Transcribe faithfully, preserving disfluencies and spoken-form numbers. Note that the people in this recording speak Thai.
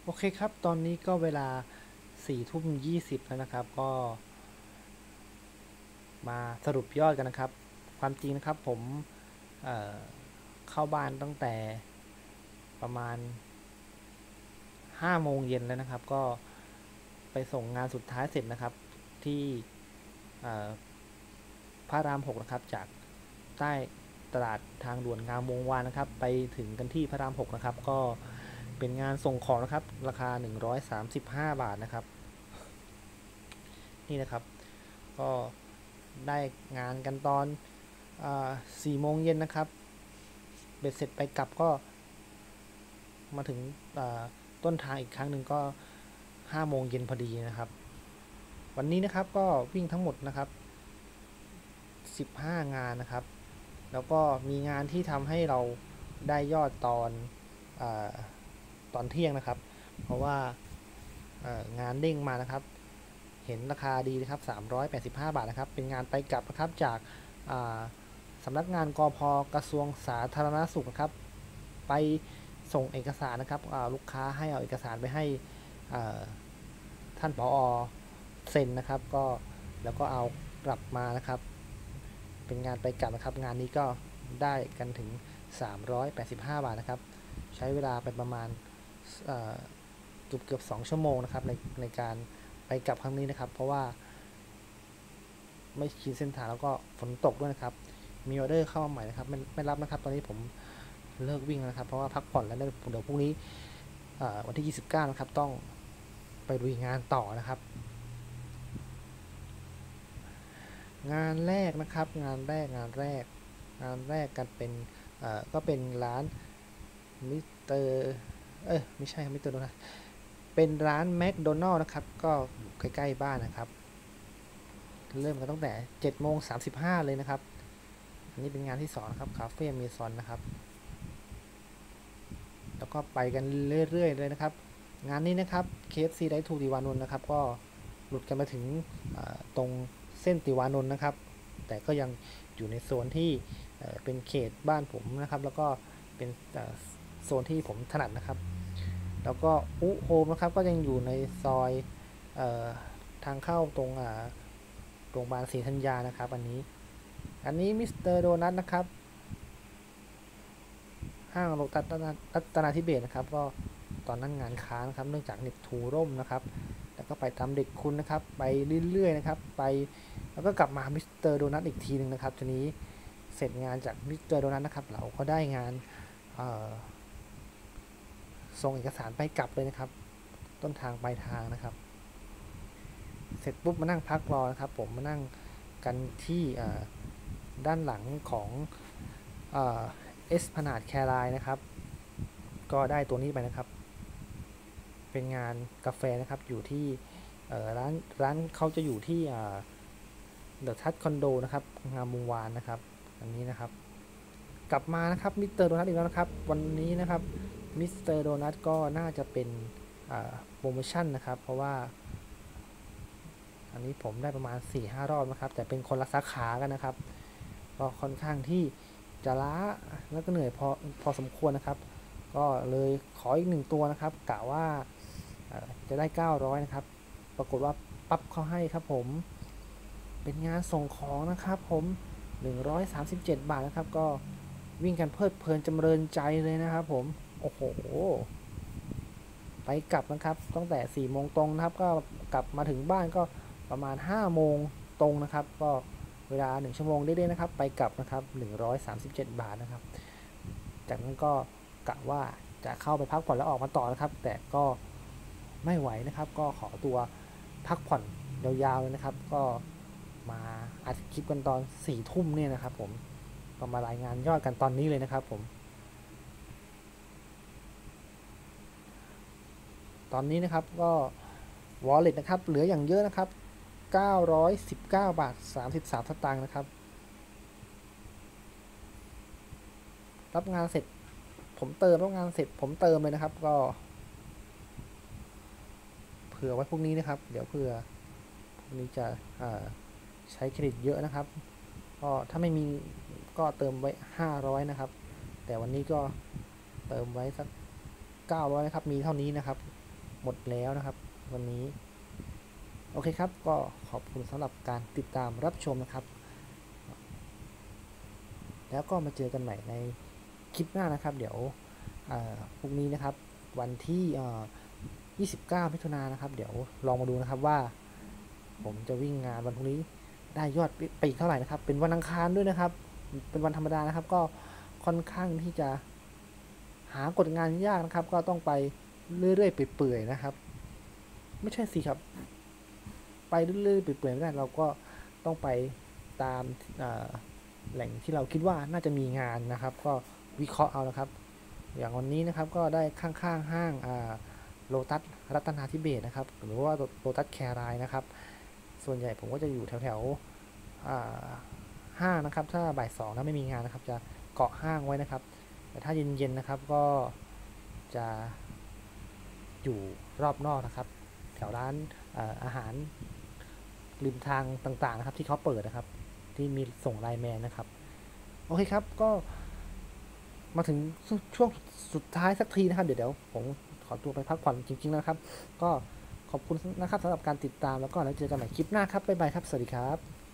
โอเคครับตอนนี้ก็เวลาสี่ทุ่มยี่สิบแล้วนะครับก็มาสรุปยอดกันนะครับความจริงนะครับผมเอ่อเข้าบ้านตั้งแต่ประมาณห้าโมงเย็นแล้วนะครับก็ไปส่งงานสุดท้ายเสร็จนะครับที่เอ่อพระรามหกนะครับจากใต้ตลาดทางด่วนงามวงวานนะครับไปถึงกันที่พระรามหกนะครับก็เป็นงานส่งของนะครับราคาหนึ่งร้อยสามสิบห้าบาทนะครับนี่นะครับก็ได้งานกันตอนสี่โมงเย็นนะครับเบ็ดเสร็จไปกลับก็มาถึงต้นทางอีกครั้งหนึ่งก็ห้าโมงเย็นพอดีนะครับวันนี้นะครับก็วิ่งทั้งหมดนะครับสิบห้างานนะครับแล้วก็มีงานที่ทำให้เราได้ยอดตอนอตอนเที่ยงนะครับเพราะว่างานเด้งมานะครับเห็นราคาดีนะครับสามร้อยแปดสิบห้าบาทนะครับเป็นงานไปกลับนะครับจากสำนักงานกพกระทรวงสาธารณสุขนะครับไปส่งเอกสารนะครับลูกค้าให้เอาเอกสารไปให้ท่านผอเซ็นนะครับก็แล้วก็เอากลับมานะครับเป็นงานไปกลับนะครับงานนี้ก็ได้กันถึงสามร้อยแปดสิบห้าบาทนะครับใช้เวลาเป็นประมาณเกือบเกือบสองชั่วโมงนะครับในในการไปกลับครั้งนี้นะครับเพราะว่าไม่ชินเส้นทางแล้วก็ฝนตกด้วยนะครับมีออเดอร์เข้ามาใหม่นะครับไม่ไม่รับนะครับตอนนี้ผมเลิกวิ่งนะครับเพราะว่าพักผ่อนแล้วเดี๋ยวพรุ่งนี้วันที่ยี่สิบเก้านะครับต้องไปลุยงานต่อนะครับงานแรกนะครับงานแรกงานแรกงานแรกกันเป็นก็เป็นร้านมิสเตอร์เอ้ยไม่ใช่มิสเตอร์โดนัทเป็นร้านแมคโดนัลล์นะครับก็อยู่ใกล้ๆบ้านนะครับเริ่มกันตั้งแต่เจ็ดโมงสามสิบห้าเลยนะครับอันนี้เป็นงานที่สองนะครับคาเฟ่เมซอนนะครับแล้วก็ไปกันเรื่อยๆเลยนะครับงานนี้นะครับ เค เอฟ ซี ได้ทูติวานนท์นะครับก็หลุดกันมาถึงตรงเส้นติวานนท์นะครับแต่ก็ยังอยู่ในโซนที่เป็นเขตบ้านผมนะครับแล้วก็เป็นโซนที่ผมถนัดนะครับแล้วก็อุโฮมนะครับก็ยังอยู่ในซอยทางเข้าตรงโรงพยาบาลศรีธัญญานะครับอันนี้อันนี้มิสเตอร์โดนัทนะครับห้างโลตัสรัตนาธิเบศนะครับก็ตอนนั้นงานค้างนะครับเนื่องจากเน็ตทูร่มนะครับแล้วก็ไปทำเด็กคุณนะครับไปเรื่อยๆนะครับไปแล้วก็กลับมามิสเตอร์โดนัทอีกทีหนึ่งนะครับทีนี้เสร็จงานจากมิสเตอร์โดนัทนะครับเราก็ได้งานส่งเอกสารไปกลับเลยนะครับต้นทางปลายทางนะครับเสร็จปุ๊บมานั่งพักรอนะครับผมมานั่งกันที่ด้านหลังของเอสพนาดแครายนะครับก็ได้ตัวนี้ไปนะครับเป็นงานกาแฟนะครับอยู่ที่ร้านร้านเขาจะอยู่ที่เดอะทัชคอนโดนะครับงามวงวานนะครับอันนี้นะครับกลับมานะครับมิสเตอร์โดนัทอีกแล้วนะครับวันนี้นะครับมิสเตอร์โดนัทก็น่าจะเป็นโปรโมชั่นนะครับเพราะว่าอันนี้ผมได้ประมาณ สี่ห้า รอบนะครับแต่เป็นคนละสาขากันนะครับก็ค่อนข้างที่จะล้าแล้วก็เหนื่อยพอพอสมควรนะครับก็เลยขออีกหนึ่งตัวนะครับกะว่าจะได้เก้าร้อยนะครับปรากฏว่าปั๊บเขาให้ครับผมเป็นงานส่งของนะครับผมหนึ่งร้อยสามสิบเจ็ดบาทนะครับก็วิ่งกันเพลิดเพลินจำเริญใจเลยนะครับผมโอ้โหไปกลับนะครับตั้งแต่สี่โมงตรงนะครับก็กลับมาถึงบ้านก็ประมาณห้าโมงตรงนะครับก็เวลาหนึ่งชั่วโมงได้ๆนะครับไปกลับนะครับหนึ่งร้อยสามสิบเจ็ดบาทนะครับจากนั้นก็กะว่าจะเข้าไปพักผ่อนแล้วออกมาต่อนะครับแต่ก็ไม่ไหวนะครับก็ขอตัวพักผ่อนยาวๆเลยนะครับก็มาอัดคลิปกันตอนสี่ทุ่มเนี่ยนะครับผมก็มารายงานยอดกันตอนนี้เลยนะครับผมตอนนี้นะครับก็ Wallet นะครับเหลืออย่างเยอะนะครับเก้าร้อยสิบเก้าบาทสามสิบสามสตางค์นะครับรับงานเสร็จผมเติมรับงานเสร็จผมเติมเลยนะครับก็เผื่อไว้พวกนี้นะครับเดี๋ยวเผื่อพวกนี้จะใช้เครดิตเยอะนะครับก็ถ้าไม่มีก็เติมไว้ห้าร้อยนะครับแต่วันนี้ก็เติมไว้สักเก้าร้อยนะครับมีเท่านี้นะครับหมดแล้วนะครับวันนี้โอเคครับก็ขอบคุณสำหรับการติดตามรับชมนะครับแล้วก็มาเจอกันใหม่ในคลิปหน้านะครับเดี๋ยวพรุ่งนี้นะครับวันที่ยี่สิบเก้ามิถุนายนนะครับเดี๋ยวลองมาดูนะครับว่าผมจะวิ่งงานวันพรุ่งนี้ได้ยอดไปอีกเท่าไหร่นะครับเป็นวันอังคารด้วยนะครับเป็นวันธรรมดานะครับก็ค่อนข้างที่จะหากดงานยากนะครับก็ต้องไปเรื่อยๆเปื่อยๆนะครับไม่ใช่สิครับไปเรื่อยๆเปื่อยๆไม่ได้เราก็ต้องไปตามแหล่งที่เราคิดว่าน่าจะมีงานนะครับก็วิเคราะห์เอานะครับอย่างวันนี้นะครับก็ได้ข้างๆห้างโลตัสรัตนาธิเบศนะครับหรือว่าโลตัสแครายนะครับส่วนใหญ่ผมก็จะอยู่แถวๆห้างนะครับถ้าบ่ายสองถ้าไม่มีงานนะครับจะเกาะห้างไว้นะครับแต่ถ้าเย็นๆนะครับก็จะอยู่รอบนอกนะครับแถวร้านอาหารริมทางต่างๆนะครับที่เขาเปิดนะครับที่มีส่งไลน์แมนนะครับโอเคครับก็มาถึงช่วงสุดท้ายสักทีนะครับเดี๋ยวเดี๋ยวผมขอตัวไปพักผ่อนจริงๆนะครับก็ขอบคุณนะครับสำหรับการติดตามแล้วก็แล้วเจอกันใหม่คลิปหน้าครับบ๊ายบายครับสวัสดีครับ